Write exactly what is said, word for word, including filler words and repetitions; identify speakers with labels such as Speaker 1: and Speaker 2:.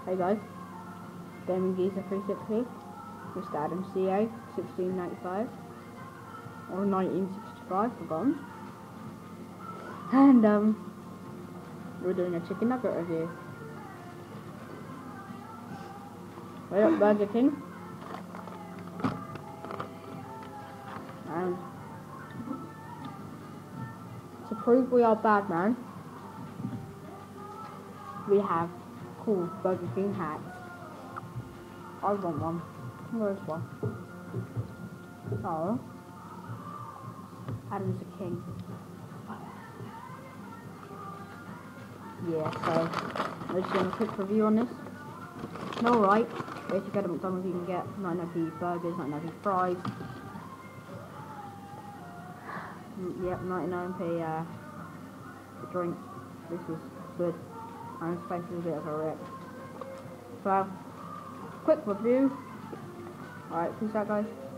Speaker 1: Hey guys, Gaming Geezer three sixty, Mister Adam C A, sixteen ninety-five, or nineteen sixty-five, forgotten. And um, we're doing a chicken nugget review. Right up Burger King. And to prove we are bad, man, we have cool Burger King hats. I want one. Where's one? Oh. Adam's a king. Yeah, so let's do a quick review on this. No, right. Basically, at McDonald's you can get ninety-nine p burgers, ninety-nine p fries. Yep, ninety-nine p uh, the drink. This was good. And his face is a bit of a rip. So, quick review. Alright, peace out, guys.